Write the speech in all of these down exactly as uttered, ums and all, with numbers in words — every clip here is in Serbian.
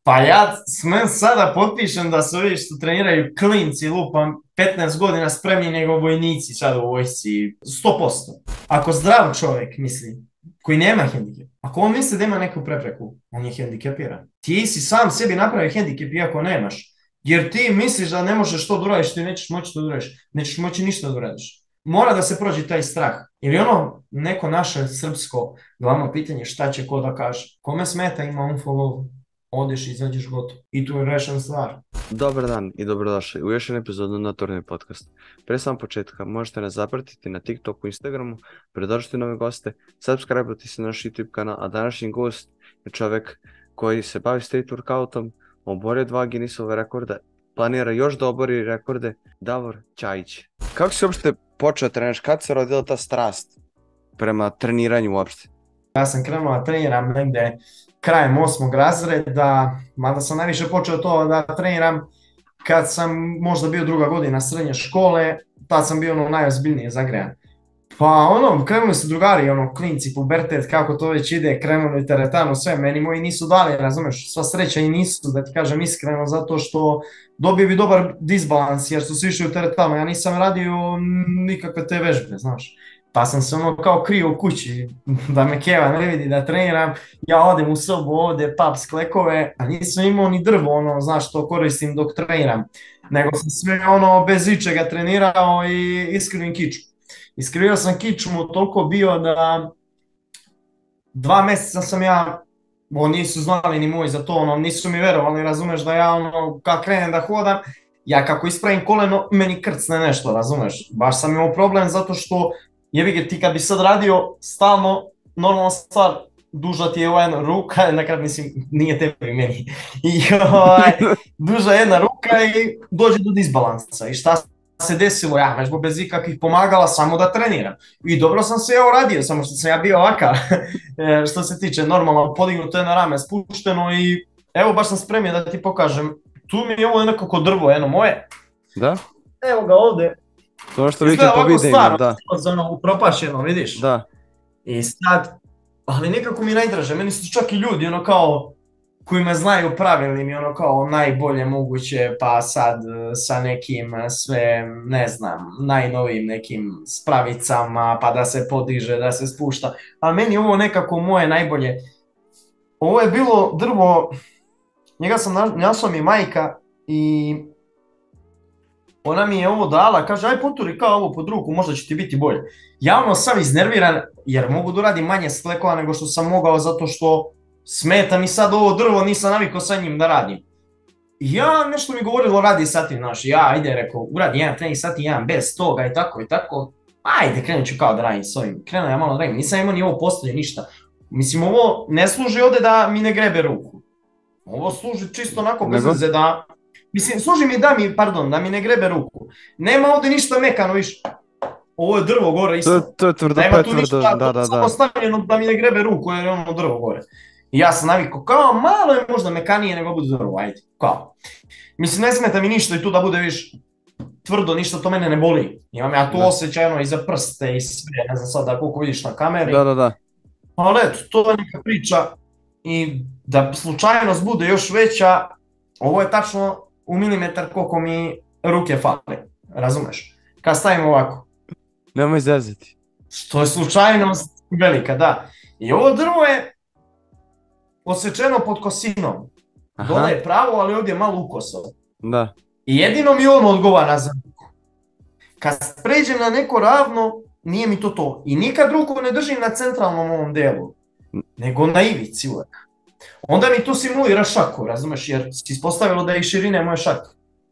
Pa ja smem sada potpišem da su ovi što treniraju klinci, lupam petnaest godina spremni nego vojnici sada u vojsci, sto posto. Ako zdrav čovjek misli, koji nema hendikep, ako on misli da ima neku prepreku, on je hendikepiran. Ti si sam sebi napravi hendikep iako nemaš, jer ti misliš da ne možeš to da uradiš, ti nećeš moći to da uradiš, nećeš moći ništa da uradiš. Mora da se prođe taj strah. Ili ono neko naše srpsko glavno pitanje šta će ko da kaže. Kome smeta ima unfollow? Odeš i izađeš gotovo. I tu je rešena stvar. Dobar dan i dobrodošli u još jednu epizodu na Turni podcast. Pre samog početka možete nas zapratiti na TikToku i Instagramu, predložiti nove goste, subscribe-ati se na naš YouTube kanal, a današnji gost je čovjek koji se bavi street workoutom, oborio dva Guinnessove rekorda, planira još da obori rekorde, Davor Čajić. Kako si uopšte počeo treniraš? Kad se rodila ta strast prema treniranju uopšte? Ja sam krenuo da treniram negde krajem osmog razreda, mada sam najviše počeo to da treniram kad sam možda bio druga godina srednje škole, tad sam bio ono najozbiljnije zagrejan. Pa ono, krenuli su drugari, ono, klinci, pubertet, kako to već ide, krenuli teretanu, sve, meni moji nisu dali, razumeš, sva sreća i nisu, da ti kažem iskreno, zato što dobio bi dobar disbalans, jer su svi išli u teretanu, ja nisam radio nikakve te vežbe, znaš. Pa sam se ono kao krio u kući, da me Keva ne vidi da treniram, ja odem u sobu ovdje, pap sklekove, a nisam imao ni drvo, ono, znaš, to koristim dok treniram, nego sam sve ono bez ičega trenirao i iskrivim kiču. Iskrivio sam kičmu toliko bio da dva mjeseca sam ja, oni nisu znali ni moji za to, ono, nisu mi verovali, razumeš, da ja ono, kad krenem da hodam, ja kako ispravim koleno, meni krcne nešto, razumeš, baš sam imao problem zato što jebi ga, ti kad bi sad radio stalno, normalna stvar, duža ti je ova jedna ruka, nekad mislim, nije tebi meni, i ovaj, duža jedna ruka i dođe do disbalansa. I šta se desilo? Ja vežbo bez ikakvih pomagala, samo da treniram. I dobro sam se ja uradio, samo što sam ja bio ovakav, što se tiče normalno, podignuto je na rame, spušteno i evo baš sam spremio da ti pokažem. Tu mi je ovo nekako drvo, jedno moje. Da? Evo ga ovdje. To što vidite po videima, da. Ono, upropašeno, vidiš? Da. I sad, ali nekako mi najdraže, meni su čak i ljudi, ono kao, koji me znaju pravili mi, ono kao, najbolje moguće, pa sad sa nekim sve, ne znam, najnovijim nekim spravicama, pa da se podiže, da se spušta, ali meni ovo nekako moje najbolje. Ovo je bilo drvo, njega sam našla mi majka i ona mi je ovo dala, kaže aj poturi kao ovo pod ruku, možda će ti biti bolje. Ja ono sam iznerviran jer mogu da uradim manje sklekova nego što sam mogao zato što smeta mi sad ovo drvo, nisam navikao sa njim da radim. I ja nešto mi govorilo radi sati, znaš, ja ajde rekao uradi jedan trening sati, jedan bez toga i tako i tako. Ajde krenut ću kao da radim s ovim, krenuo ja malo da radim, nisam imao ni ovo postoje ništa. Mislim ovo ne služi ovdje da mi ne grebe ruku. Ovo služi čisto onako bez veze da... Mislim, služi mi da mi, pardon, da mi ne grebe ruku. Nema ovdje ništa mekano, viš. Ovo je drvo gore isto. To, to je tvrdo, pa je tvrdo, da, da, da. Samo stavljeno da mi ne grebe ruku jer je ono drvo gore. I ja sam navikao, kao malo je možda mekanije nego bude drvo, ajde, kao. Mislim, ne smeta mi ništa i tu da bude, viš, tvrdo, ništa to mene ne boli. Imam ja tu osjećajno i za prste i sve, ne znam sada koliko vidiš na kameri. Da, da, da. Ali eto, to je neka priča i da slučajnost bude još veća, ovo je tačno u milimetar koliko mi ruke fale, razumeš? Kad stavim ovako. Nemoj zezati. Što je slučajnost velika, da. I ovo drvo je osečeno pod kosinom. Dole je pravo, ali ovdje je malo ukoso. Da. I jedino mi on odgovara za ruku. Kad pređem na neko ravno, nije mi to to. I nikad ruku ne držim na centralnom ovom delu, nego na ivici uvek. Onda mi tu simulira šaku, razumeš, jer si ispostavilo da je i širine moje šake.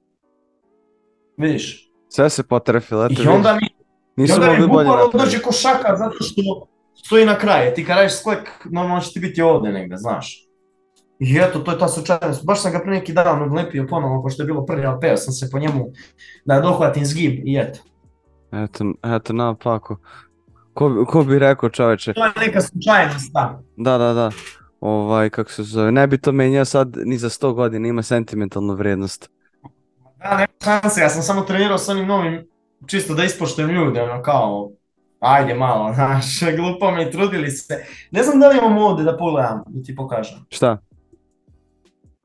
Vidiš? Sve se potrefilo, eto I onda mi, nisu i onda mi bukvalno napraviti. dođe ko šaka zato što stoji na kraju. Ti kad radiš sklek, normalno će ti biti ovdje negdje, znaš. I eto, to je ta slučajnost. Baš sam ga pre neki dan odlepio ponovo, pošto je bilo prvi, ali peo sam se po njemu da dohvatim zgib i eto. Eto, eto, napako. Ko, ko bi rekao, čoveče? To je neka slučajnost, da. Da, da, da. Ovaj, kako se zove, ne bi to menjao sad ni za sto godina, ima sentimentalnu vrijednost. Da, nema šanse, ja sam samo trenirao s onim novim, čisto da ispoštujem ljude, ono kao, ajde malo, znaš, glupo me i trudili se. Ne znam da li imam ovdje da pogledam, da ti pokažem. Šta?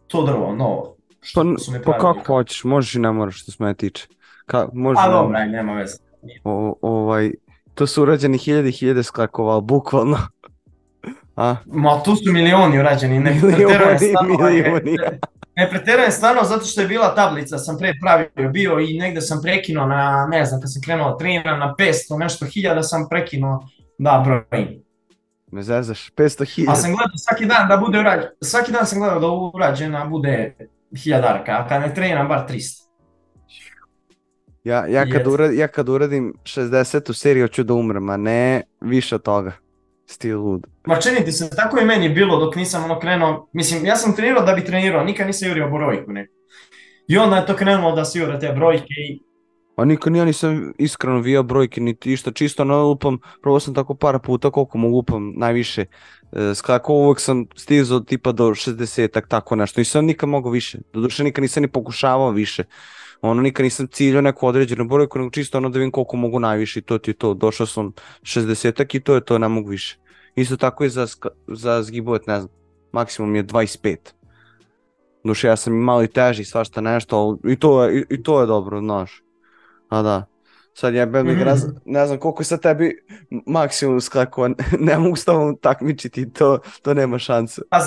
to drvo, novo, Pa, što su mi pa pravili. kako hoćeš, možeš i ne moraš što se mene tiče. Ka, može, A ne dobra, može. aj, nema veze. O, ovaj, to su urađeni hiljade i hiljade sklakova, ali bukvalno. A? Ma tu su milioni urađeni, ne pretjerujem Milioni, stvarno, milioni. ne, ne pretjerujem stvarno zato što je bila tablica, sam pre pravio bio i negde sam prekinuo na, ne znam, kad sam krenuo treniram na petsto nešto hiljada sam prekinuo da brojim. Me zezaš, petsto A hiljada. sam gledao svaki dan da bude urađen, svaki dan sam gledao da urađena bude hiljadarka, a kad ne treniram bar tristo. Ja, ja, kad Jet. uradim, ja kad uradim šezdesetu seriju hoću da umrem, a ne više od toga. Stil lud. Ma čini ti se, tako i meni bilo dok nisam ono krenuo, mislim, ja sam trenirao da bi trenirao, nikad nisam jurio brojku neku. I onda je to krenulo da se jure te brojke i... A nikad ja nisam iskreno vijao brojke niti išta, čisto na lupam, probao sam tako par puta koliko mogu lupam najviše. E, skako uvijek sam stizao tipa do šezdesetak, tako nešto, nisam nikad mogao više, doduše nikad nisam ni pokušavao više. Ono, nikad nisam ciljao neku određenu brojku, nego čisto ono da vidim koliko mogu najviše i to ti je to, došao sam šezdesetak i to je to, ne mogu više. Isto tako i za, za zgibovat, ne znam, maksimum je dvadeset pet. Duše, ja sam i malo i teži, svašta nešto, ali i to je, i, i to je dobro, znaš. A da, sad jebem mm-hmm. ne, znam, ne znam koliko je sad tebi maksimum skakova, ne mogu s tobom takmičiti, to, to nema šanse. A,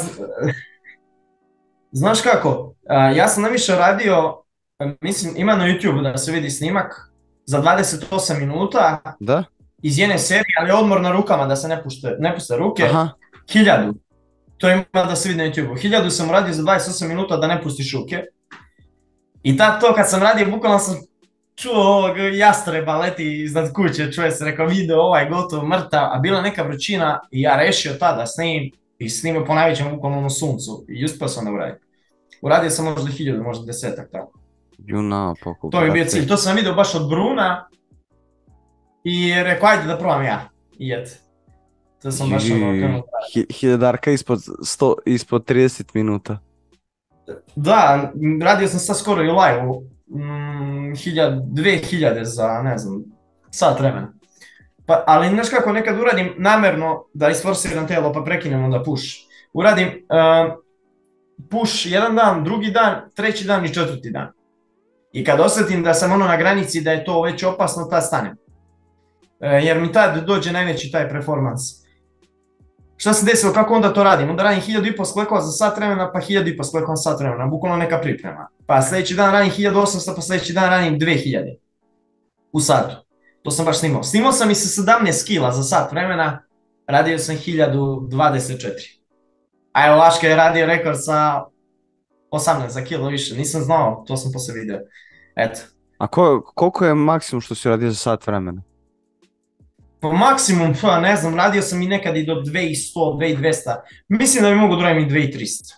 znaš kako, a, ja sam najviše radio, mislim ima na YouTube da se vidi snimak za dvadeset osam minuta da? Iz jedne serije, ali odmor na rukama da se ne pušte, ne puste ruke, aha. Hiljadu, to ima da se vidi na YouTube, hiljadu sam radio za dvadeset osam minuta da ne pustiš ruke i tad to kad sam radio, bukvalno sam čuo ovog jastreba leti iznad kuće, čuje se, rekao video ovaj gotov, mrtav, a bila neka vrućina i ja rešio tada snimim i snimio po najvećem bukvalno na suncu i uspio sam da uradim. Uradio sam možda hiljadu, možda desetak tako. Juna, pokup, to mi je bio cilj, to sam vidio baš od Bruna i rekao ajde da probam ja i eto. To sam baš ono krenuo. Hiljadarka ispod, sto, ispod trideset minuta. Da, radio sam sad skoro i u live-u. Mm, hiljad, dve hiljade za, ne znam, sat vremena. Pa, ali znaš kako, nekad uradim namerno da isforsiram telo pa prekinem onda push. Uradim uh, push jedan dan, drugi dan, treći dan i četvrti dan. I kad osjetim da sam ono na granici da je to već opasno, tad stanem. Uh, jer mi tad dođe najveći taj performans. Šta se desilo, kako onda to radim? Onda radim hiljadu i po sklekova za sat vremena, pa hiljadu i po sklekova za sat vremena, bukvalno neka priprema. Pa sljedeći dan radim hiljadu osamsto, pa sljedeći dan radim dve hiljade u satu. To sam baš snimao. Snimao sam i sa sedamnaest kila za sat vremena, radio sam hiljadu dvadeset četiri. A evo Vaška je radio rekord sa osamnaest za kilo više, nisam znao, to sam posle video. Eto. A ko, koliko je maksimum što si radio za sat vremena? Pa maksimum, pa ne znam, radio sam i nekad i do dve hiljade sto, dve hiljade dvesta. Mislim da bi mogu da radim i dve hiljade trista.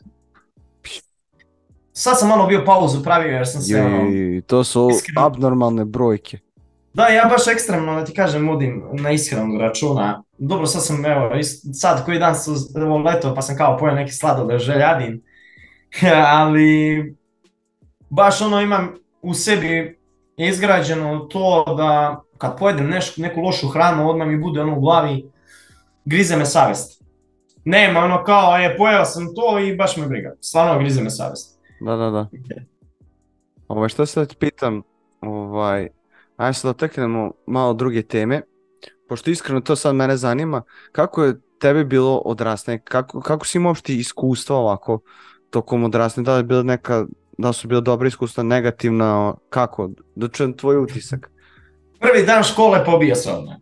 Sad sam malo bio pauzu pravio jer sam se Joj, ono... to su iskreno... abnormalne brojke. Da, ja baš ekstremno, da ti kažem, vodim na ishranu računa. Dobro, sad sam, evo, sad koji dan sam leto pa sam kao pojeo neki sladoled, željadin. Ali, baš ono imam u sebi izgrađeno to da kad pojedem neš, neku lošu hranu, odmah mi bude ono u glavi, grize me savjest. Nema ono kao, je, pojeo sam to i baš me briga. Stvarno grize me savjest. Da, da, da. Ovaj, što se da pitam, ovaj, ajde se dotaknemo malo druge teme, pošto iskreno to sad mene zanima, kako je tebi bilo odrastanje, kako, kako si imao uopšte iskustva ovako tokom odrastanja, da li je bila neka, da li su bila dobra iskustva, negativna, kako, da čujem tvoj utisak. Prvi dan škole pobio se odmah.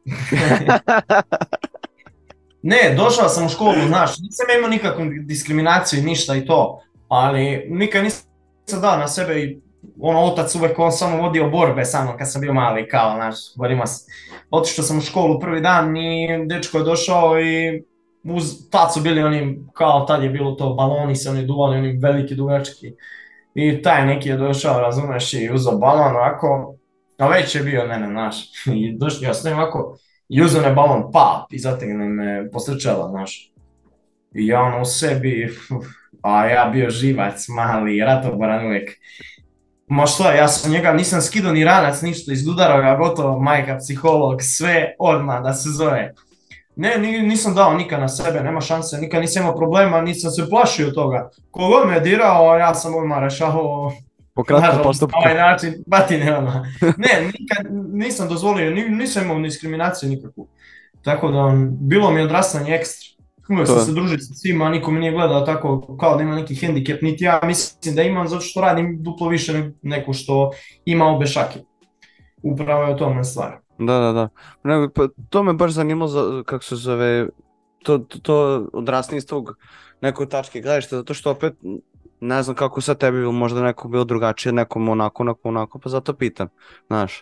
Ne, došao sam u školu, znaš, nisam imao nikakvu diskriminaciju i ništa i to, ali nikad nisam dao na sebe i ono, otac uvek on samo vodio borbe sa mnom kad sam bio mali, kao, znaš, borimo se. Otišao sam u školu prvi dan i dečko je došao i uz tad su bili oni, kao tad je bilo to, baloni se oni duvali, oni veliki dugački. I taj neki je došao, razumeš, i uzeo balon ovako, a već je bio mene, znaš, i došli, ja stojim ovako, i uzeo ne balon, pap, i zategne me postrčala, znaš. I ja ono u sebi, uf, a ja bio živac, mali, ratoboran uvijek. Ma što, ja sam njega, nisam skidao ni ranac, ništa, izgudarao ga, gotovo, majka, psiholog, sve odmah da se zove. Ne, nisam dao nikad na sebe, nema šanse, nikad nisam imao problema, nisam se plašio toga. Kogod me je dirao, ja sam odmah rešao po kratkom postupku. Na ovaj način, batine odmah. Ne, nikad nisam dozvolio, nisam imao diskriminaciju nikakvu. Tako da, bilo mi je odrastanje ekstra. Uvijek sam se družio sa svima, niko mi nije gledao tako kao da ima neki hendikep, niti ja mislim da imam zato što radim duplo više neko što ima obe šake. Upravo je o tome stvar. Da, da, da. Ne, pa, to me baš zanimalo, za, kako se zove, to, to, to odrastanje iz tog nekoj tačke gledišta, zato što opet, ne znam kako sad tebi bilo, možda neko bilo drugačije, nekom onako, nekom onako, pa zato pitam, znaš.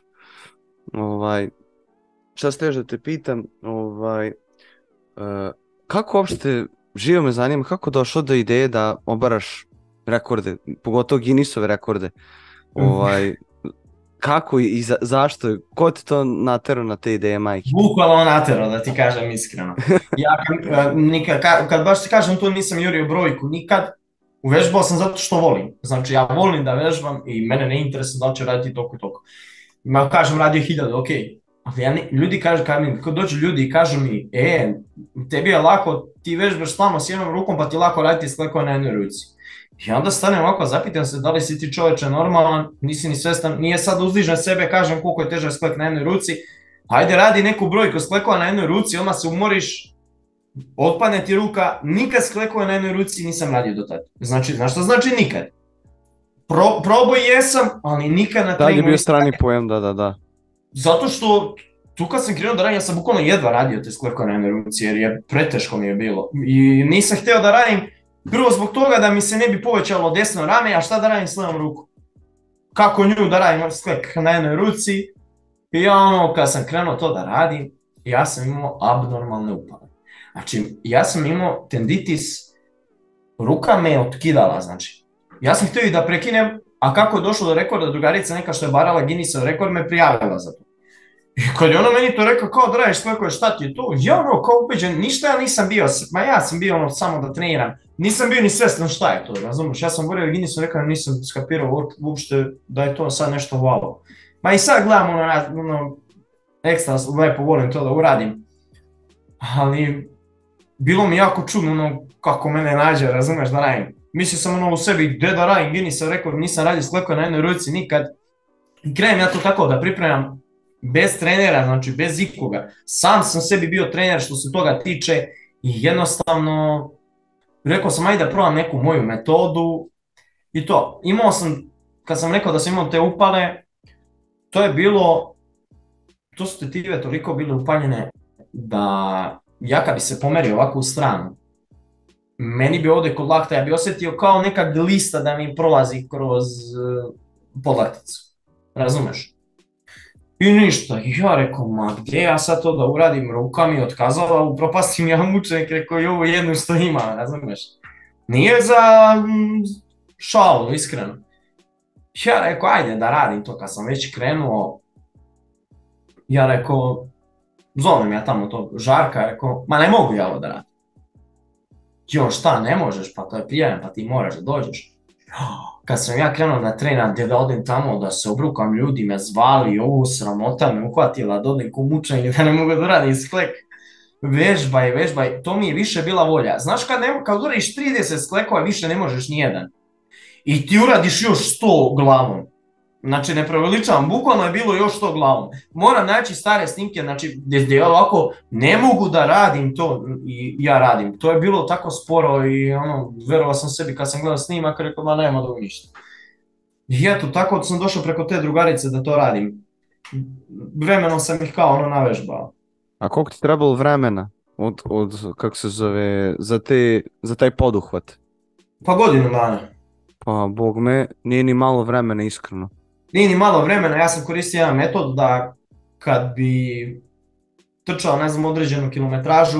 Ovaj, šta steš da te pitam, ovaj, uh, kako uopšte, živo me zanima, kako došlo do ideje da obaraš rekorde, pogotovo Guinnessove rekorde, ovaj, kako i za, zašto, ko ti to naterao na te ideje, majke? Bukvalno naterao, da ti kažem iskreno. Ja kad, nikad, kad baš ti kažem to nisam jurio brojku, nikad. Uvežbao sam zato što volim. Znači ja volim da vežbam i mene ne interesuje da li će raditi toliko i toliko. Ma kažem radio hiljadu, ok. Ali ja ne, ljudi kažu, kad mi kad dođu ljudi i kažu mi, e, tebi je lako, ti vežbaš stalno s jednom rukom pa ti lako raditi sklekova na jednoj ruci. I onda stanem ovako, zapitam se da li si ti čoveče normalan, nisi ni svestan, nije sad uzdižem sebe, kažem koliko je težak sklek na jednoj ruci, ajde radi neku brojku sklekova na jednoj ruci, odmah se umoriš, otpadne ti ruka, nikad sklekova na jednoj ruci nisam radio do tada. Znači, znaš što znači nikad? Pro, proboj jesam, ali nikad na treningu... Da, je bio strani pojam, da, da, da. Zato što tu kad sam krenuo da radim, ja sam bukvalno jedva radio te sklekova na jednoj ruci, jer je preteško mi je bilo. I nisam hteo da radim prvo zbog toga da mi se ne bi povećalo desno rame, a šta da radim s levom rukom? Kako nju da radim sklek na jednoj ruci? I ja ono, kad sam krenuo to da radim, ja sam imao abnormalne upale. Znači, ja sam imao tenditis, ruka me je otkidala, znači. Ja sam htio i da prekinem, a kako je došlo do rekorda, drugarica neka što je barala Guinnessov rekord me prijavila za to. I kad je ono meni to rekao, kao da radiš sklekove, šta ti je to? Ja ono, kao ubeđen, ništa ja nisam bio, ma ja sam bio ono samo da treniram. Nisam bio ni svestan šta je to, razumiješ? Ja sam govorio Guinnessov rekao, nisam skapirao uopšte da je to sad nešto wow. Ma i sad gledam ono, ono ekstra lepo volim to da uradim. Ali bilo mi jako čudno ono kako mene nađe, razumiješ, da radim. Mislio sam ono u sebi, gdje da radim Guinnessov rekord, nisam radio sklekove na jednoj ruci nikad. I krenem ja to tako da pripremam bez trenera, znači bez ikoga. Sam sam sebi bio trener što se toga tiče i jednostavno rekao sam ajde da probam neku moju metodu i to. Imao sam, kad sam rekao da sam imao te upale, to je bilo, to su tetive toliko bile upaljene da ja kad bi se pomerio ovako u stranu, meni bi ovdje kod lakta, ja bi osjetio kao neka glista da mi prolazi kroz uh, podlakticu, razumeš? I ništa, i ja rekao, ma gdje ja sad to da uradim, ruka mi otkazala, upropastim ja mučenik, rekao i ovo jednu što ima, razumiješ? Nije za mm, šalu, iskreno. Ja rekao, ajde da radim to, kad sam već krenuo, ja rekao, zovem ja tamo to Žarka, rekao, ma ne mogu ja ovo da radim. Jo, šta, ne možeš, pa to je prijavljeno, pa ti moraš da dođeš. Kad sam ja krenuo da trenam, da odem tamo, da se obrukam, ljudi me zvali, ovo sramota me uhvatila, da odem ko mučenje, da ne mogu da radim sklek. Vežbaj, vežbaj, to mi je više bila volja. Znaš kad, ne, kad uradiš trideset sklekova, više ne možeš nijedan. I ti uradiš još sto glavom. Znači ne preveličavam, bukvalno je bilo još sto glavom. Moram naći stare snimke, znači gdje ja ovako ne mogu da radim to i ja radim. To je bilo tako sporo i ono, verovao sam sebi kad sam gledao snimak, rekao ma nema da ništa. I eto, tako sam došao preko te drugarice da to radim. Vremenom sam ih kao ono navežbao. A koliko ti trebalo vremena od, od kako se zove, za, te, za taj poduhvat? Pa godinu dana. Pa bog me, nije ni malo vremena iskreno. Nije ni malo vremena, ja sam koristio jedan metod da kad bi trčao, ne znam, određenu kilometražu,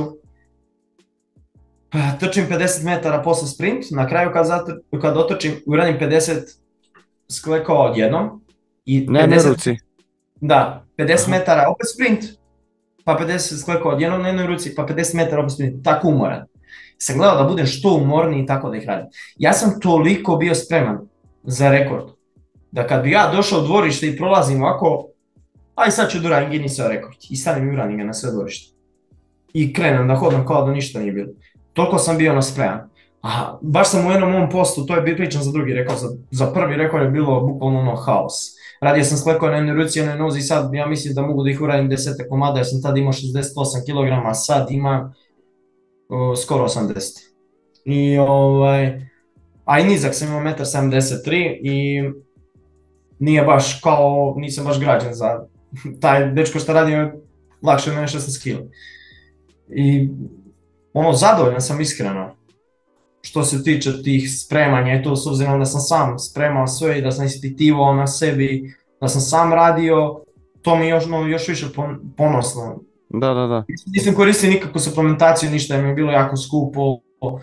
trčim pedeset metara posle sprint, na kraju kad, zatr, kad otrčim, uradim pedeset sklekova odjednom. I ne, pedeset, ne ruci. Da, pedeset metara opet sprint, pa pedeset sklekova odjednom na jednoj ruci, pa pedeset metara opet sprint, tako umoran. Sam gledao da budem što umorniji i tako da ih radim. Ja sam toliko bio spreman za rekord, da kad bi ja došao u dvorište i prolazim ovako, aj sad ću da uradim Guinnessov rekord, i stanem i uradim ga na sve dvorište. i krenem da hodam kao da ništa nije bilo. Toliko sam bio naspreman. A baš sam u jednom mom postu, to je bio pričan za drugi, rekao, za, za prvi rekao je bilo bukvalno ono haos. Radio sam sklekao na jednoj ruci, jednoj nozi, sad ja mislim da mogu da ih uradim deset komada, jer sam tad imao šezdeset osam kilograma, a sad imam uh, skoro osamdeset. I ovaj, a i nizak sam imao jedan sedamdeset tri i nije baš kao, nisam baš građan za taj dečko što radio, lakše od mene šesnaest kila. I ono, zadovoljan sam iskreno. Što se tiče tih spremanja i to s obzirom da sam sam spremao sve i da sam ispitivao na sebi, da sam sam radio, to mi je još, no, još više ponosno. Da, da, da. Nisam koristio nikakvu suplementaciju, ništa, jer mi je bilo jako skupo, uh,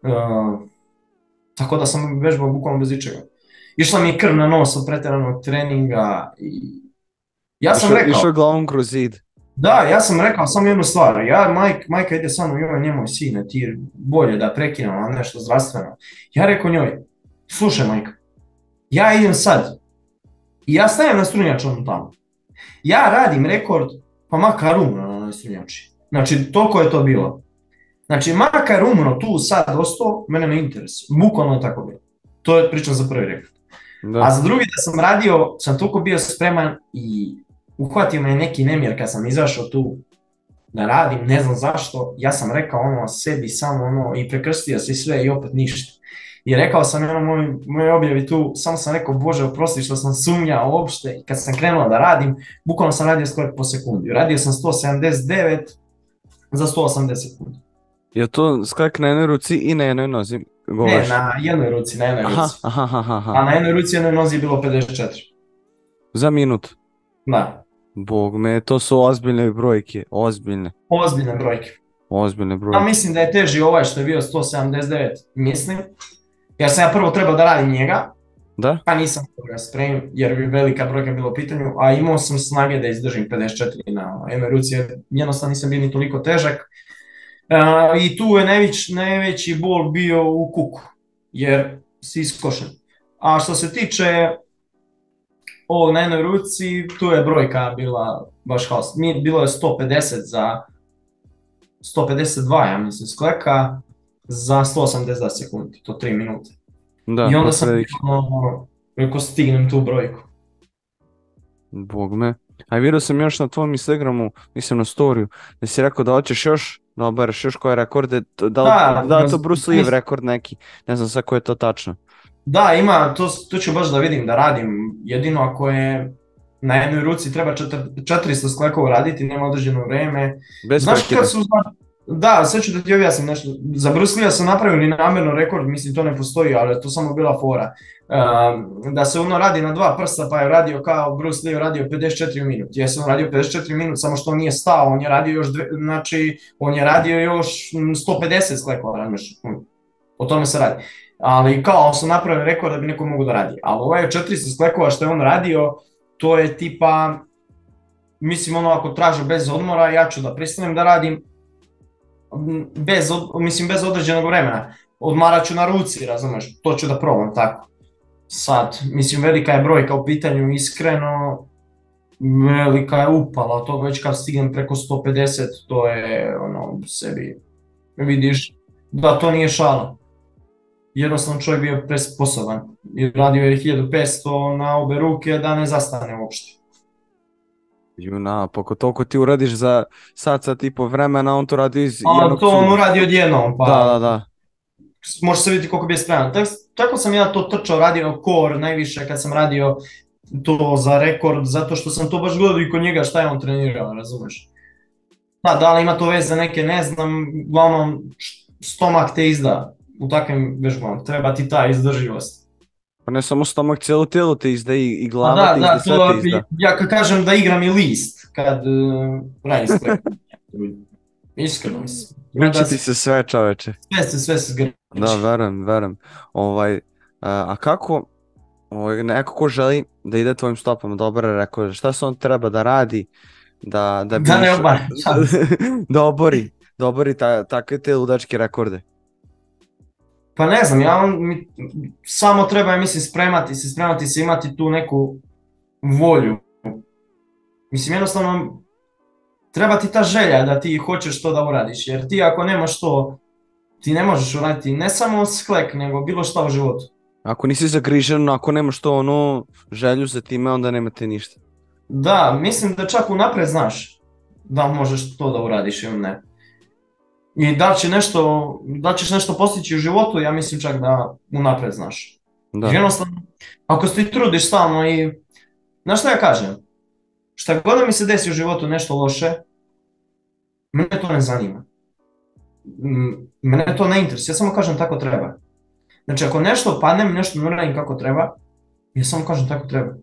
tako da sam vežbao bukvalno bez ičega. Išla mi je krv na nos od pretjeranog treninga i ja sam išao, rekao... Išao glavom kroz zid. Da, ja sam rekao samo jednu stvar, ja, majk, majka ide sa mnom, joj, njemoj sine, ti bolje da prekinemo, a nešto zdravstveno. Ja rekao njoj, slušaj majka, ja idem sad i ja stavim na strunjaču tamo. Ja radim rekord, pa makar umro na onoj strunjači. Znači, toliko je to bilo. Znači, makar umro tu sad ostao, mene ne interesuje, bukvalno je tako bilo. To je pričam za prvi rekord. Da. A za drugi da sam radio, sam toliko bio spreman i uhvatio me neki nemjer kad sam izašao tu da radim, ne znam zašto, ja sam rekao ono sebi samo ono i prekrstio se i sve i opet ništa. I rekao sam ono moj, moj objavi tu, samo sam rekao Bože oprosti što sam sumnjao uopšte i kad sam krenuo da radim, bukvalno sam radio skoro po sekundi. Radio sam sto sedamdeset devet za sto osamdeset sekundi. Je to sklek na jednoj ruci i na jednoj nozi? Govoriš? Ne, na jednoj ruci, na jednoj aha, ruci. Aha, aha, aha. A na jednoj ruci i jednoj nozi je bilo pedeset četiri. Za minut? Da. Bog me, to su ozbiljne brojke, ozbiljne. Ozbiljne brojke. Ozbiljne brojke. Ja mislim da je teži ovaj što je bio sto sedamdeset devet, mislim. Jer sam ja prvo trebao da radim njega, da? Pa nisam ga spremim jer bi velika brojka bila u pitanju, a imao sam snage da izdržim pedeset četiri na jednoj ruci, jer jednostavno nisam bio ni toliko težak. Uh, I tu je najveć, najveći bol bio u kuku, jer si iskošen. A što se tiče ovo na jednoj ruci, tu je brojka bila baš haos. Bilo je sto pedeset za sto pedeset dva, ja mislim, skleka za sto osamdeset sekundi, to tri minute. Da, i onda sam ono, rekao stignem tu brojku. Bog me. A vidio sam još na tvojom Instagramu, mislim na storiju, da si rekao da hoćeš još, da obereš još koje rekorde, da, da, da je to Bruce Lee rekord neki, ne znam sad ko je to tačno. Da, ima, to, to ću baš da vidim da radim, jedino ako je na jednoj ruci treba četiristo sklekova raditi, nema određeno vreme. Bez Znaš kad su, da, sad ću da ti objasnim nešto, za Bruce Lee sam napravio namjerno rekord, mislim to ne postoji, ali to samo bila fora. Uh, da se ono radi na dva prsta, pa je radio kao Bruce Lee radio pedeset četiri minut. Ja sam radio pedeset četiri minut, samo što on nije stao, on je radio još, dve, znači, on je radio još sto pedeset sklekova, o tome se radi. Ali kao sam napravio rekord da bi neko mogu da radi. Ali ovo je četiristo sklekova što je on radio, to je tipa, mislim ono ako tražu bez odmora, ja ću da pristanem da radim, bez, mislim bez određenog vremena. Odmarat ću na ruci, razumeš, to ću da probam tako. Sad, mislim velika je brojka u pitanju, iskreno, velika je upala, to već kad stignem preko sto pedeset, to je ono sebi, vidiš da to nije šala. Jednostavno čovjek bio presposoban i radio je hiljadu petsto na obe ruke da ne zastane uopšte. Juna, poko toliko ti uradiš za sat, sat i po vremena, on to radi iz a, jednog to on uradi odjednom, pa da, da, da. Može se vidjeti koliko bi je spreman. Tak, tako sam ja to trčao, radio core najviše kad sam radio to za rekord, zato što sam to baš gledao i kod njega šta je on trenirao, razumeš? Da, da li ima to veze neke, ne znam, uglavnom stomak te izda u takvim vežbama, treba ti ta izdrživost. Pa ne samo stomak, cijelo tijelo te izda i, i glava da, te izda, da, sve to, te izda. Ja kad kažem da igram i list, kad uh, radim sve, iskreno mislim. Uči ti se sve, čoveče. Sve se, sve se zgrči. Da, verujem, verujem. Ovaj, a, a kako ovaj, neko ko želi da ide tvojim stopama, dobro rekao, šta se on treba da radi, da, da, da ne obari, da obori, da obori ta, takve te ludačke rekorde? Pa ne znam, ja on, mi, samo treba, mislim, spremati se, spremati se, imati tu neku volju. Mislim, jednostavno, treba ti ta želja da ti hoćeš to da uradiš, jer ti ako nemaš to, ti ne možeš uraditi ne samo sklek, nego bilo šta u životu. Ako nisi zagrižen, ako nemaš to ono želju za time, onda nemate ništa. Da, mislim da čak unapred znaš da možeš to da uradiš ili ne. I da li će nešto, da li ćeš nešto postići u životu, ja mislim čak da unapred znaš. Da. Jednostavno, ako se ti trudiš stalno i, znaš šta ja kažem? Šta god da mi se desi u životu nešto loše, mene to ne zanima. M, Mene to ne interesuje, ja samo kažem tako treba. Znači ako nešto padnem, nešto ne uradim kako treba, ja samo kažem tako treba.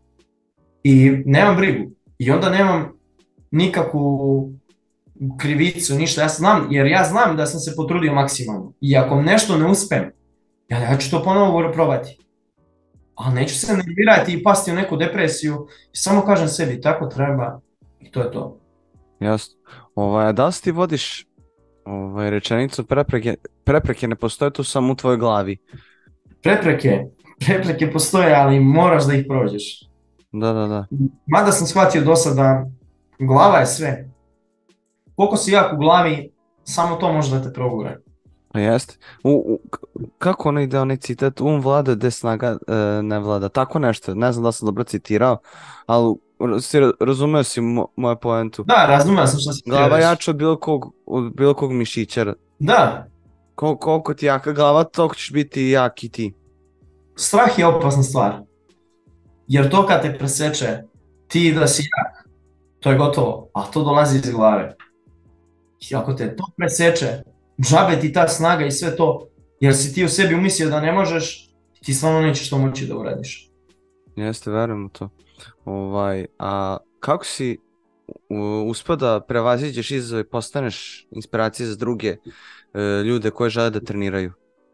I nemam brigu. I onda nemam nikakvu krivicu, ništa. Ja znam, jer ja znam da sam se potrudio maksimalno. I ako nešto ne uspem, ja, ja ću to ponovo probati. Ali neću se nervirati i pasti u neku depresiju. I samo kažem sebi tako treba i to je to. Jasno. Ovaj, a da li ti vodiš ovaj, rečenicu prepreke, prepreke ne postoje tu samo u tvojoj glavi? Prepreke, prepreke postoje, ali moraš da ih prođeš. Da, da, da. Mada sam shvatio do sada, glava je sve. Koliko si jak u glavi, samo to može da te progura. Pa jeste. U, u, kako ono ide onaj citat? Um vlada gde snaga e, ne vlada. Tako nešto. Ne znam da sam dobro citirao, ali si razumeo si mo, moju poentu. Da, razumio sam što si htio Glava reći. jača od bilo kog, od bilo kog mišića. Da, Kol, koliko ti jaka glava, toliko ćeš biti jak i ti. strah je opasna stvar. Jer to kad te preseče, ti da si jak, to je gotovo, a to dolazi iz glave. I ako te to preseče, džabe ti ta snaga i sve to, jer si ti u sebi umislio da ne možeš, ti stvarno nećeš to moći da uradiš. Jeste, verujem u to. Ovaj, a kako si u- uspeo da prevaziđeš izazove i postaneš inspiracija za druge e, ljude koji žele da treniraju?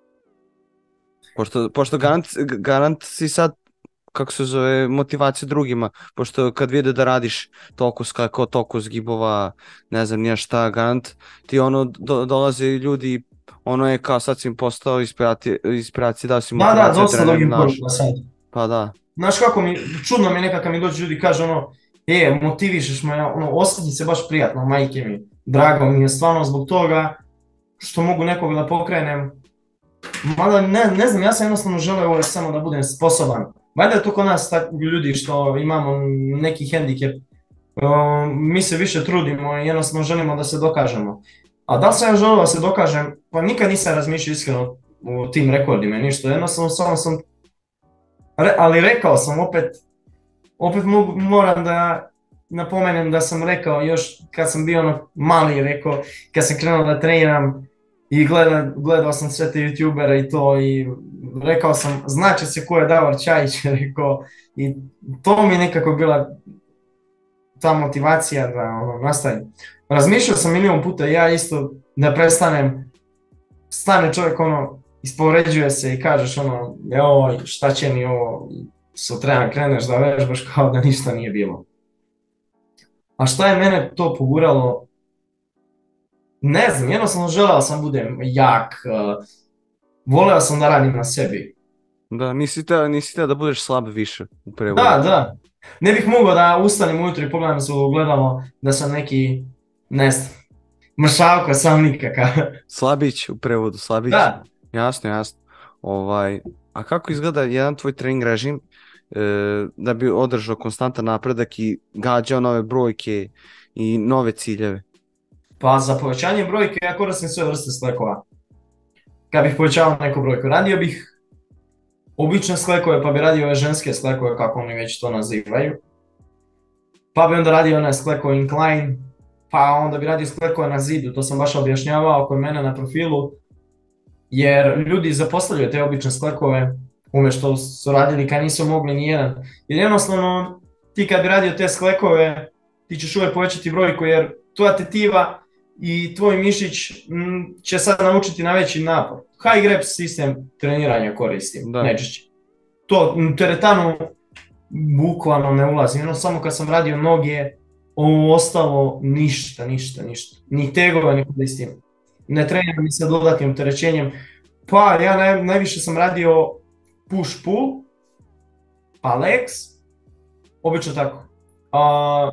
Pošto, pošto garant, garant si sad, kako se zove, motivacija drugima, pošto kad vide da radiš toliko skako, toliko zgibova, ne znam nije šta, garant ti ono do, dolaze ljudi, ono je kao sad si im postao inspiracija, inspiracija dao si Da, da, motivaciju dosta trener, drugim znaš. porukama sad. Pa da, Znaš kako mi, čudno mi je nekako mi dođu ljudi kaže ono, e, motivišeš me, ono, osjeti se baš prijatno, majke mi, drago mi je stvarno zbog toga što mogu nekog da pokrenem. Mada ne, ne znam, ja sam jednostavno želeo uvijek samo da budem sposoban. Valjda je to kod nas tak, ljudi što imamo neki hendikep, uh, mi se više trudimo i jednostavno želimo da se dokažemo. A da li sam ja želeo da se dokažem, pa nikad nisam razmišljao iskreno o tim rekordima i ništa, jednostavno samo sam, re, ali rekao sam opet, opet mogu, moram da napomenem da sam rekao još kad sam bio ono mali, rekao, kad sam krenuo da treniram, i gleda, gledao sam sve te youtubere i to i rekao sam, znači se ko je Davor Čajić, rekao, i to mi je nekako bila ta motivacija da ono, nastavim. Razmišljao sam milion puta, ja isto da prestanem, stane čovjek ono, ispoređuje se i kažeš ono, joj, šta će mi ovo, sutra kreneš da vežbaš kao da ništa nije bilo. A šta je mene to poguralo? Ne znam, jednostavno želeo sam budem jak, uh, voleo sam da radim na sebi. da, nisi teo, nisi teo da budeš slab više u prevodu. Da, da. Ne bih mogao da ustanem ujutro i pogledam se u ogledalo da sam neki, ne znam, mršavko sam nikakav. Slabić u prevodu, slabić. Da. Jasno, jasno. Ovaj, a kako izgleda jedan tvoj trening režim e, da bi održao konstantan napredak i gađao nove brojke i nove ciljeve? Pa za povećanje brojke ja koristim sve vrste sklekova. Kad bih povećavao neku brojku, radio bih obične sklekove, pa bi radio ove ženske sklekove, kako oni već to nazivaju. Pa bi onda radio one sklekove incline, pa onda bi radio sklekove na zidu, to sam baš objašnjavao kod mene na profilu. Jer ljudi zapostavljaju te obične sklekove, umjesto su radili kad nisu mogli ni jedan. Jer jednostavno, ti kad bi radio te sklekove, ti ćeš uvijek povećati brojku, jer tvoja tetiva i tvoj mišić m, će sad naučiti na veći napor. High reps sistem treniranja koristim, Da. najčešće. To m, teretanu bukvalno ne ulazim, jedno samo kad sam radio noge, ovo ostalo ništa, ništa, ništa. Ni tegove ne koristim. Ne treniram ni sa dodatnim opterećenjem. Pa ja naj, najviše sam radio push pull, pa legs, obično tako. A,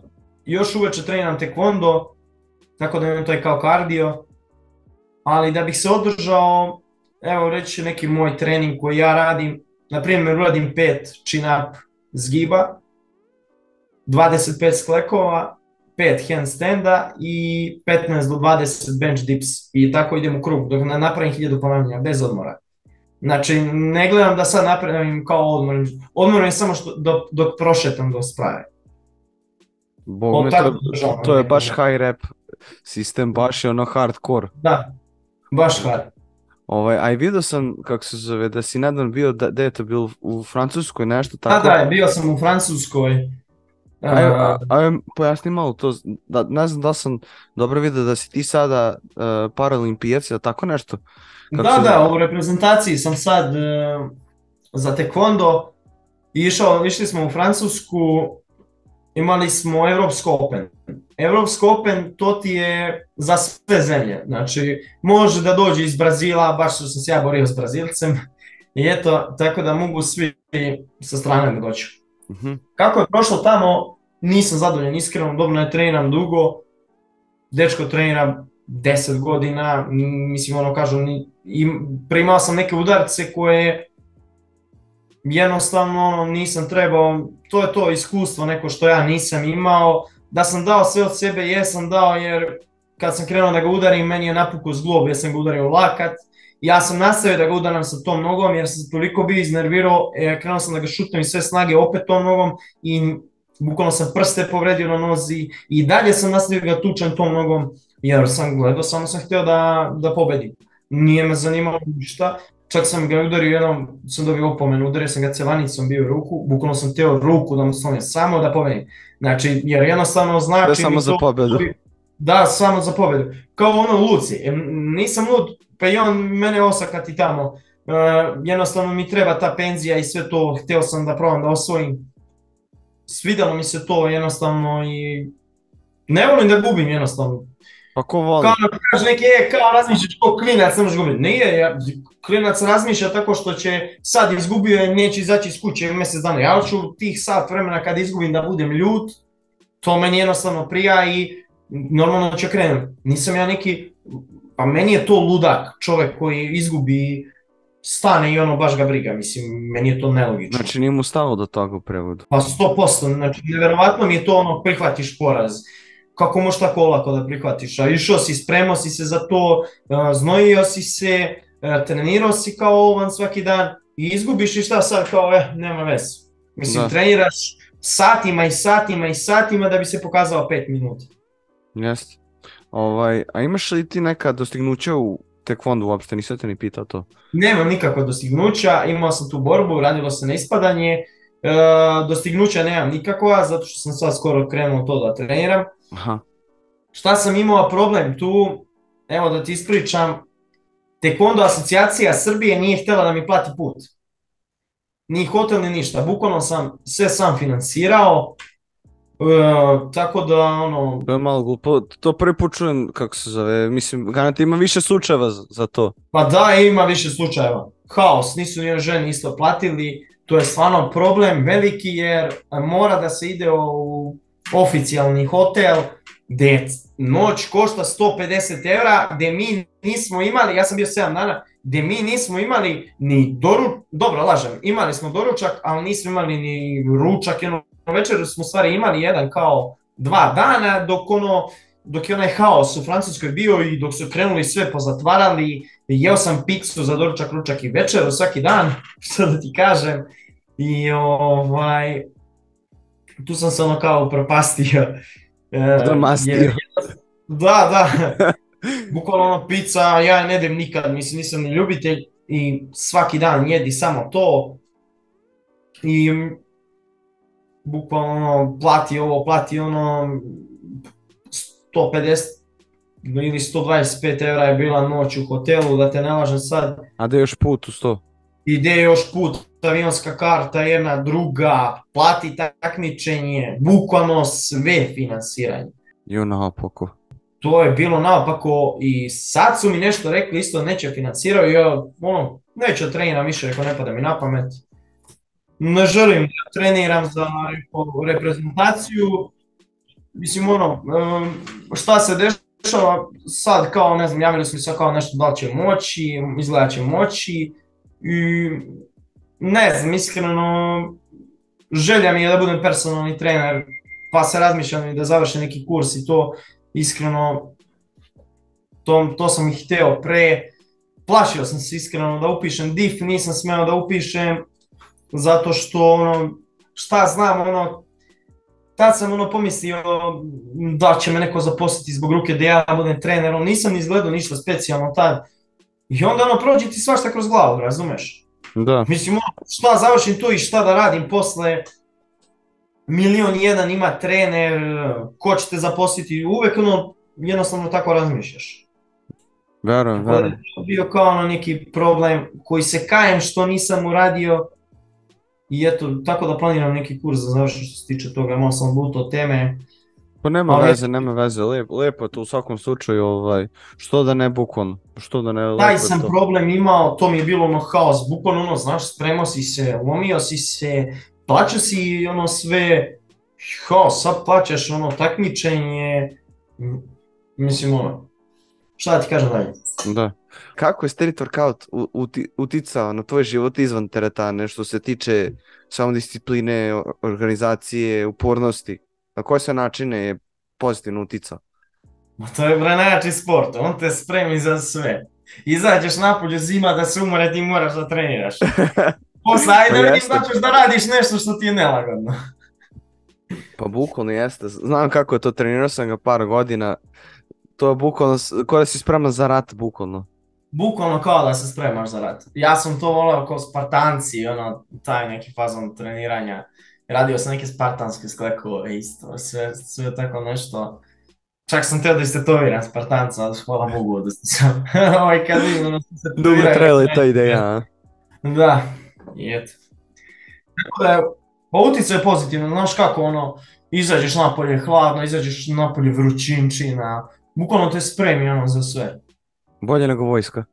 još uveče treniram taekwondo, tako da imam taj kao kardio, ali da bih se održao, evo reći neki moj trening koji ja radim, na primjer uradim pet chin-up zgiba, dvadeset pet sklekova, pet handstanda i petnaest do dvadeset bench dips i tako idem u krug dok napravim hiljadu ponavljanja bez odmora. Znači ne gledam da sad napravim kao odmor, odmorim samo što, dok, dok prošetam do sprave. Bog me, to, to je baš high rep sistem, baš je ono hardcore. Da, baš hard. Ovaj, a i vidio sam, kako se zove, da si nedavno bio, da, da je to bilo u Francuskoj nešto tako? Da, da, bio sam u Francuskoj. Ajde, ajde pojasni malo to, da, ne znam da sam dobro vidio da si ti sada uh, paralimpijac, ili tako nešto? Kako da, da, u reprezentaciji sam sad uh, za taekwondo, išao, išli smo u Francusku, imali smo Evropsko Open. Evropsko Open to ti je za sve zemlje, znači može da dođe iz Brazila, baš što sam se ja borio s Brazilcem, i eto, tako da mogu svi sa strane da dođu. Uh-huh. Kako je prošlo tamo, nisam zadovoljan, iskreno, dobro ne treniram dugo, dečko trenira deset godina, mislim ono kažu, primao sam neke udarce koje jednostavno ono, nisam trebao, to je to iskustvo neko što ja nisam imao, da sam dao sve od sebe, jesam dao jer kad sam krenuo da ga udarim, meni je napukao zglob, ja sam ga udario u lakat, ja sam nastavio da ga udaram sa tom nogom jer sam toliko bio iznervirao, e, krenuo sam da ga šutnem iz sve snage opet tom nogom i bukvalno sam prste povredio na nozi i dalje sam nastavio da ga tučem tom nogom jer sam gledao, samo sam htio da, da pobedim. Nije me zanimalo ništa, čak sam ga udario jednom, sam dobio opomenu, udario sam ga cevanicom, bio u ruku, bukvalno sam htio ruku da mu slonim, samo da pobedim. Znači, jer jednostavno znači... To je samo za pobedu. Da, samo za pobedu. Kao ono Luci, nisam lud, pa i on mene osakati tamo. Uh, jednostavno mi treba ta penzija i sve to, htio sam da probam da osvojim. Svidalo mi se to jednostavno i ne volim da gubim jednostavno. Pa ko voli? Kao da kažeš neki, e, kao razmišljaš ko klinac, ne možeš gubiti. Nije, ja, klinac razmišlja tako što će sad izgubio i neće izaći iz kuće mjesec dana. Ja ću tih sat vremena kad izgubim da budem ljut, to meni jednostavno prija i normalno će krenem. Nisam ja neki, pa meni je to ludak čovjek koji izgubi, stane i ono baš ga briga, mislim, meni je to nelogično. Znači nije mu stalo do toga u prevodu? Pa sto posto, znači nevjerovatno mi je to ono, prihvatiš poraz. Kako možeš tako olako da prihvatiš, a išao si, spremao si se za to, znojio si se, trenirao si kao ovan svaki dan i izgubiš i šta sad kao, eh, nema veze. Mislim, da. Treniraš satima i satima i satima da bi se pokazao pet minuta. Jeste. Ovaj, a imaš li ti neka dostignuća u taekwondu uopšte, nisam te ni pitao to? Nemam nikakva dostignuća, imao sam tu borbu, radilo se na ispadanje, e, dostignuća nemam nikakva, zato što sam sad skoro krenuo to da treniram. Aha. Šta sam imao problem tu, evo da ti ispričam, Taekwondo asocijacija Srbije nije htjela da mi plati put. Ni hotel ni ništa, bukvalno sam sve sam finansirao, e, tako da ono... To je malo glupo, to prvi put čujem kako se zove, mislim, garanti ima više slučajeva za, za to. Pa da, ima više slučajeva, haos, nisu ni ženi isto platili, to je stvarno problem veliki jer mora da se ide u oficijalni hotel gdje noć košta sto pedeset eura, gdje mi nismo imali, ja sam bio sedam dana, gdje mi nismo imali ni doručak, dobro lažem, imali smo doručak, ali nismo imali ni ručak, jednu večeru smo stvari imali jedan kao dva dana, dok ono, dok je onaj haos u Francuskoj bio i dok su krenuli sve pozatvarali, jeo sam piksu za doručak, ručak i večeru svaki dan, što da ti kažem, i ovaj... tu sam se ono kao propastio. Zamastio. Jer, da, da. Bukvalno ono pizza, ja ne jedem nikad, mislim nisam ni ljubitelj i svaki dan jedi samo to. I bukvalno ono, plati ovo, plati ono, sto pedeset ili sto dvadeset pet eura je bila noć u hotelu, da te ne lažem sad. A da je još put u sto? Ide još put, avionska karta, jedna druga, plati takmičenje, bukvalno sve finansiranje. Jo, naopako. To je bilo naopako i sad su mi nešto rekli, isto neće finansirao i ja, ono, neću treniram više, rekao ne pada mi na pamet. Ne želim da treniram za reprezentaciju, Mislim, ono, um, šta se dešava sad, kao, ne znam, javili smo se kao nešto da li će moći, izgleda će moći i ne znam, iskreno, želja mi je da budem personalni trener, pa se razmišljam i da završim neki kurs i to, iskreno, to, to sam ih hteo pre, plašio sam se iskreno da upišem D I F, nisam smeo da upišem, zato što, ono, šta znam, ono, tad sam ono pomislio da će me neko zaposliti zbog ruke da ja budem trener, ono, nisam ni izgledao ništa specijalno tad. I onda ono prođe ti svašta kroz glavu, razumeš? Da. Mislim, ono, šta završim tu i šta da radim posle, milion i jedan ima trener, ko će te zaposliti, uvek ono, jednostavno tako razmišljaš. Verujem, Tako da je verujem. to bio kao ono neki problem koji se kajem što nisam uradio. I eto, tako da planiram neki kurs da završim što se tiče toga, malo sam odlutao teme. Pa nema Ali- veze, nema veze, lepo, lepo je to u svakom slučaju, ovaj, što da ne bukvalno, što da ne lepo Taj je sam to. problem imao, to mi je bilo ono haos, bukvalno ono, znaš, spremao si se, lomio si se, plaćao si ono sve, haos, sad plaćaš ono takmičenje, m, mislim ono, šta da ti kažem dalje? Da. Kako je street workout u- uti- uticao na tvoj život izvan teretane, što se tiče samodiscipline, o- organizacije, upornosti? Na koje sve načine je pozitivno uticao? Ma to je bre najjači sport, on te spremi za sve. Izađeš napolje zima da se umore, ti moraš da treniraš. Posle, ajde Pa vidim jeste. da ćeš da radiš nešto što ti je nelagodno. Pa bukvalno jeste. Znam kako je to, trenirao sam ga par godina. To je bukvalno, s- kao da si spreman za rat, bukvalno. Bukvalno kao da se spremaš za rat. Ja sam to voleo kao Spartanci, ono, taj neki fazon treniranja. Radio sam neke spartanske sklekove isto, sve, sve tako nešto. Čak sam teo da istetoviram Spartanca, ali hvala Bogu da sam. Ovaj kad vidim, ono, se Dugo tetoviraju. trajala je ta ideja, a? Da, i eto. Tako da je, pa utjecaj je pozitivno, znaš kako ono, izađeš napolje hladno, izađeš napolje vrućinčina, bukvalno te spremi ono za sve. Bolje nego vojska.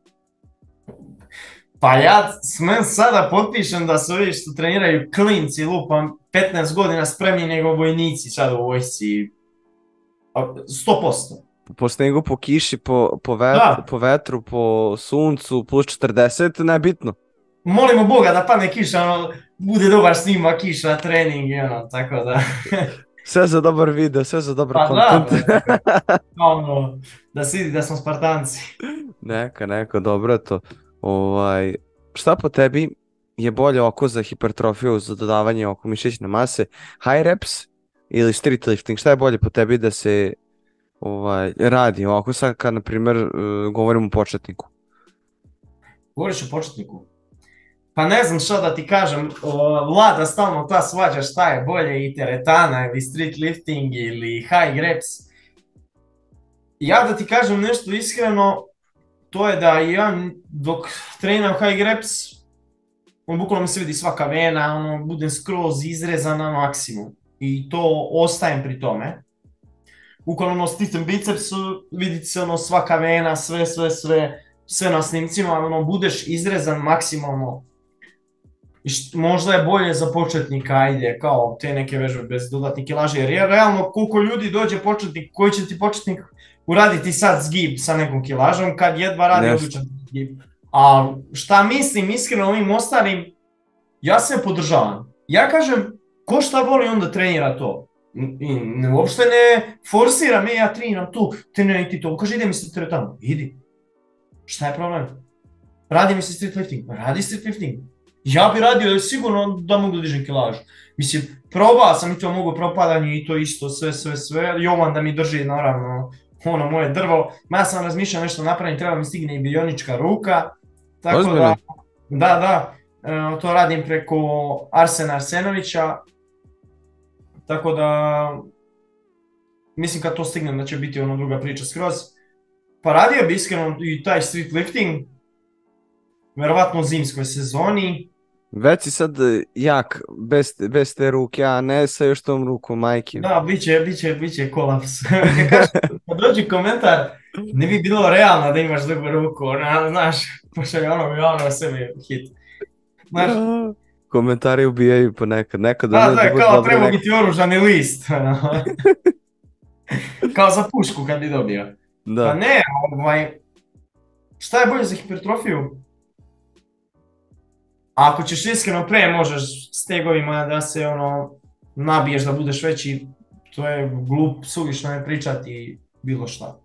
Pa ja smem sada potpišem da su ovi što treniraju klinci, lupam, petnaest godina spremni nego vojnici sad u vojsci. A, sto posto. Po snegu, po kiši, po, po, vet, Da. po vetru, po suncu, plus četrdeset, nebitno. Molimo Boga da padne kiša, ono, bude dobar snima, kiša, trening i ono, tako da. Sve za dobar video, sve za dobar Pa da, content. ono, da se vidi da smo Spartanci. Neka, neka, dobro je to. Ovaj, šta po tebi je bolje oko za hipertrofiju, za dodavanje oko mišićne mase? High reps ili street lifting? Šta je bolje po tebi da se ovaj, radi ovako sad kad, na primjer, uh, govorimo o početniku? Govoriš o početniku? Pa ne znam šta da ti kažem, o, Vlada stalno ta svađa šta je bolje, i teretana ili street lifting ili high reps. Ja da ti kažem nešto iskreno, to je da ja dok treniram high reps, on bukvalno mi se vidi svaka vena, ono, budem skroz izrezan na maksimum. I to ostajem pri tome. Bukvalno ono, stisnem biceps, vidi se ono svaka vena, sve, sve, sve, sve na snimcima, ono, budeš izrezan maksimalno. I št, možda je bolje za početnika, ajde, kao te neke vežbe bez dodatnih kilaža, jer je realno koliko ljudi dođe početnik, koji će ti početnik uraditi sad zgib sa nekom kilažom, kad jedva radi Nešto. običan zgib. A šta mislim iskreno ovim ostalim, ja sve podržavam. Ja kažem, ko šta voli onda trenira to. I ne, uopšte ne forsiram, e, ja treniram tu, treniraj ti to, kaže ide mi se teretanu, idi. Šta je problem? Radi mi se street lifting, radi street lifting. Ja bi radio sigurno da mogu da dižem kilažu. Mislim, probao sam i to, mogu propadanje i to isto, sve, sve, sve. Jovan da mi drži, naravno, ono moje drvo. Ma ja sam razmišljao nešto napravim, treba mi stigne i bionička ruka. Tako Ozbiljno? da, da, da, e, to radim preko Arsena Arsenovića. Tako da, mislim kad to stignem da će biti ono druga priča skroz. Pa radio bi iskreno i taj street lifting, verovatno u zimskoj sezoni. Već si sad eh, jak, bez, bez te ruke, a ne sa još tom rukom, majke. Da, bit će, bit će, bit će kolaps. Kad kažeš, kad dođe komentar, ne bi bilo realno da imaš dugu ruku, ona, znaš, pošalje ono i ono sebi hit. Znaš, Komentari ubijaju ponekad, nekad da, ono da, da bude kao dobro, treba nekad- biti oružani list. Kao za pušku kad bi dobio. Pa Da. ne, ovaj, šta je bolje za hipertrofiju? Ako ćeš iskreno pre možeš s tegovima da se ono nabiješ da budeš veći, to je glup, suvišno je pričati bilo šta.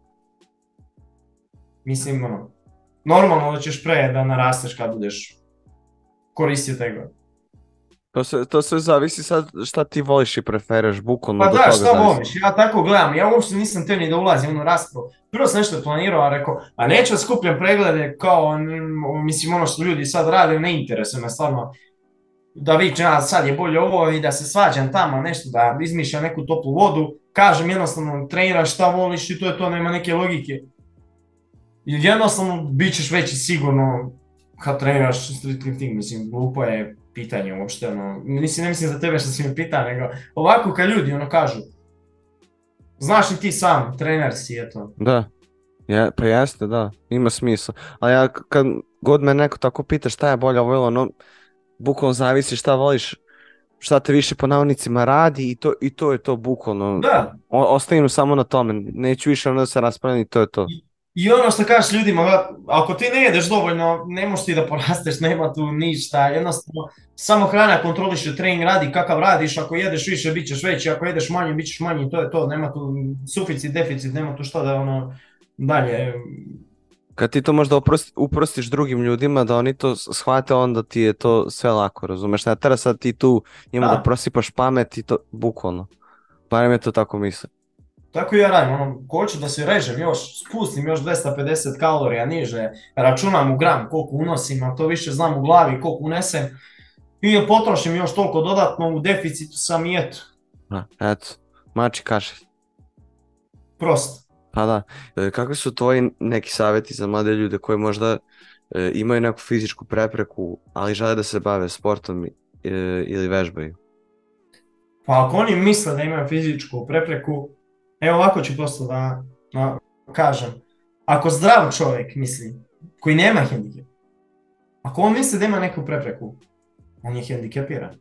Mislim, ono, normalno da ćeš pre da narasteš kad budeš koristio tegove. To sve, to sve zavisi sad šta ti voliš i preferiraš, bukvalno Pa do da, toga šta zavisi. voliš, ja tako gledam, ja uopšte nisam te ni da ulazim u onu raspravu. Prvo sam nešto planirao, a rekao, a neću da skupljam preglede kao, mm, mislim, ono što ljudi sad rade, ne interesuje me stvarno. Da vičem, a sad je bolje ovo i da se svađam tamo, nešto da izmišljam neku toplu vodu, kažem jednostavno treniraš šta voliš i to je to, nema neke logike. Jednostavno bit ćeš veći sigurno kad treniraš street lifting, mislim, glupo je pitanje uopšte, ono, mislim, ne mislim za tebe što si me pitao, nego ovako kad ljudi ono kažu, znaš li ti sam, trener si, eto. Da, ja, pa jeste, da, ima smisla. Ali ja kad god me neko tako pita šta je bolje, ovo ili ono, bukvalno zavisi šta voliš, šta te više po navodnicima radi i to, i to je to bukvalno. Da. O, ostavim samo na tome, neću više ono da se raspravljam i to je to. I, I ono što kažeš ljudima, ako ti ne jedeš dovoljno, ne možeš ti da porasteš, nema tu ništa, jednostavno samo hrana kontroliše, trening radi kakav radiš, ako jedeš više bit ćeš veći, ako jedeš manje bit ćeš manji, to je to, nema tu suficit, deficit, nema tu šta da ono dalje. Kad ti to možda uprosti, uprostiš drugim ljudima da oni to shvate, onda ti je to sve lako, razumeš? Ne treba sad ti tu njima da, da prosipaš pamet i to, bukvalno. Barem je to tako misle. Tako i ja radim, ono, hoću da se režem još, spustim još dvesta pedeset kalorija niže, računam u gram koliko unosim, a to više znam u glavi koliko unesem i potrošim još toliko dodatno, u deficitu sam i eto. A, eto, mači kašelj. Prosto. Pa da, e, kakvi su tvoji neki savjeti za mlade ljude koji možda e, imaju neku fizičku prepreku, ali žele da se bave sportom e, ili vežbaju? Pa ako oni misle da imaju fizičku prepreku, evo ovako ću prosto da, da kažem. Ako zdrav čovjek misli, koji nema hendikep, ako on misli da ima neku prepreku, on je hendikepiran.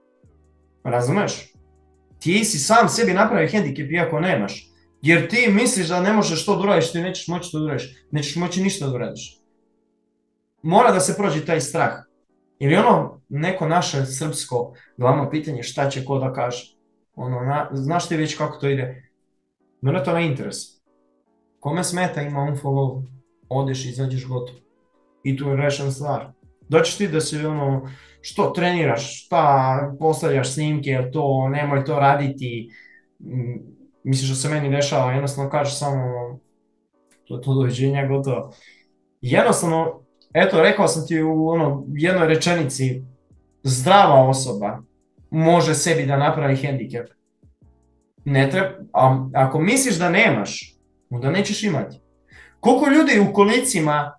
Razumeš? Ti si sam sebi napravio hendikep iako nemaš. Jer ti misliš da ne možeš to da uradiš, ti nećeš moći to da uradiš. Nećeš moći ništa da uradiš. Mora da se prođe taj strah. Ili ono neko naše srpsko glavno pitanje šta će ko da kaže. Ono, na, znaš ti već kako to ide? Mene to ne interesuje. Kome smeta ima unfollow, odeš, izađeš gotovo. I tu je rešena stvar. Doćeš ti da se ono, što treniraš, šta postavljaš snimke, to, nemoj to raditi. Misliš da se meni dešava, jednostavno kažeš samo to je to doviđenja, gotovo. Jednostavno, eto, rekao sam ti u ono, jednoj rečenici, zdrava osoba može sebi da napravi hendikep. Ne treba, a, ako misliš da nemaš, onda nećeš imati. Koliko ljudi u kolicima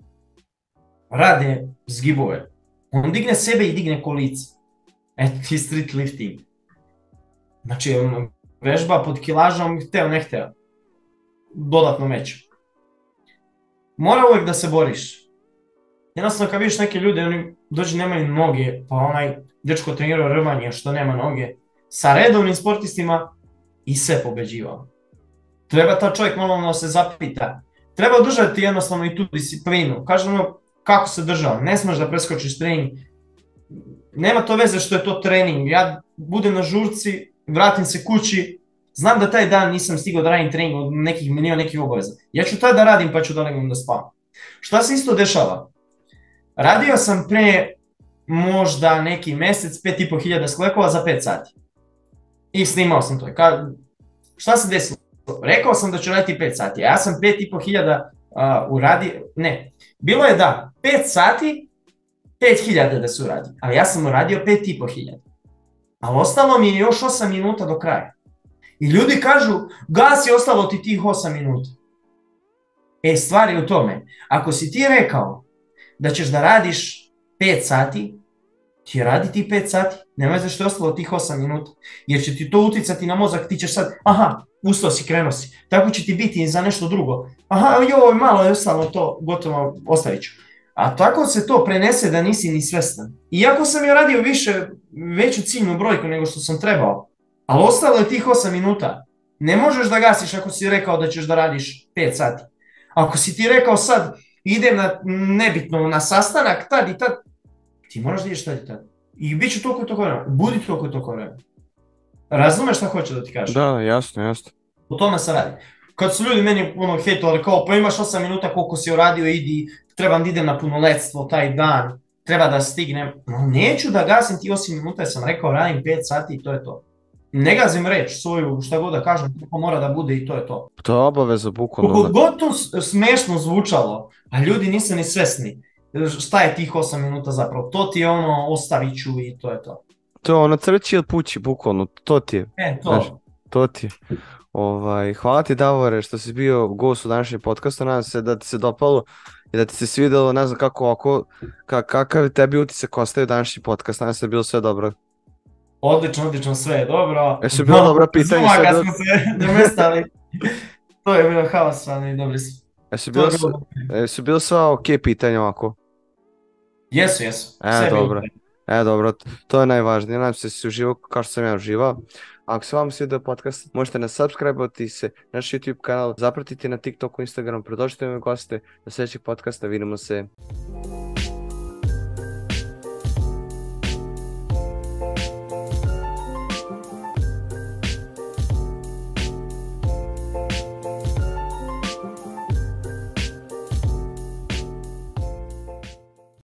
rade zgibove? On digne sebe i digne kolice. Eto ti street lifting. Znači, on vežba pod kilažom, hteo ne hteo. Dodatno veće. Mora uvijek da se boriš. Jednostavno kad vidiš neke ljude, oni dođe nemaju noge, pa onaj dečko trenirao rvanje što nema noge, sa redovnim sportistima i sve pobeđivao. Treba ta čovjek malo da se zapita. Treba držati jednostavno i tu disciplinu. Kažem ono, kako se držao, ne smeš da preskočiš trening. Nema to veze što je to trening. Ja budem na žurci, vratim se kući, znam da taj dan nisam stigao da radim trening od nekih miliona nekih obaveza. Ja ću taj da radim pa ću da legam da spavam. Šta se isto dešava? Radio sam pre možda neki mesec pet i po hiljada sklekova za pet sati. I snimao sam to. Ka... Šta se desilo? Rekao sam da ću raditi pet sati, a ja sam pet i po hiljada uh, uradio, ne, bilo je da, pet sati, pet hiljada da se uradi, ali ja sam uradio pet i po hiljada. Ali ostalo mi je još osam minuta do kraja. I ljudi kažu, gasi, ostalo ti tih osam minuta. E, stvar je u tome, ako si ti rekao da ćeš da radiš pet sati, ti radi ti pet sati, nema za što je ostalo tih osam minuta, jer će ti to uticati na mozak, ti ćeš sad, aha, ustao si, krenuo si, tako će ti biti za nešto drugo, aha, joj, malo je ostalo to, gotovo, ostavit ću. A tako se to prenese da nisi ni svestan. Iako sam ja radio više, veću ciljnu brojku nego što sam trebao, ali ostalo je tih osam minuta, Ne možeš da gasiš ako si rekao da ćeš da radiš pet sati. Ako si ti rekao sad idem na nebitno na sastanak tad i tad, ti moraš da ideš tad i tad. I bit ću toliko i toliko vremena. Budi toliko i toliko vremena. Razumeš šta hoću da ti kažem? Da, jasno, jasno. O tome se radi. Kad su ljudi meni ono hejtovali kao pa imaš osam minuta koliko si uradio, idi, trebam da idem na punoletstvo taj dan, treba da stignem. No, neću da gasim ti osam minuta, jer sam rekao radim pet sati i to je to. Ne gazim reč svoju, šta god da kažem, kako mora da bude i to je to. To je obaveza bukvalno. Kako god to smešno zvučalo, a ljudi nisu ni svesni šta je tih osam minuta zapravo. To ti je ono, ostavit ću i to je to. To je ono crći ili pući, bukvalno, to ti je. E, to. Znaš, to ti je. Ovaj, hvala ti Davore što si bio gost u današnjem podcastu, nadam se da ti se dopalo i da ti se svidjelo, ne znam kako oko, ka, kakav je tebi utisak ostaje današnji podcast, nadam se da je bilo sve dobro. Odlično, odlično, sve je dobro. Jesu bilo dobra pitanja? Zuma kad smo se namestali. To je bilo haos, ali dobri smo. Jesu bilo, jesu bilo sva ok pitanja ovako? Jesu, jesu. E, dobro. E, dobro, to je najvažnije. Nadam se da si uživao kao što sam ja uživao. Ako se vam svidio podcast, možete nas subscribe-ovati se na naš YouTube kanal, zapratiti na TikToku, Instagramu, predložite mi goste do sljedećeg podcasta, vidimo se.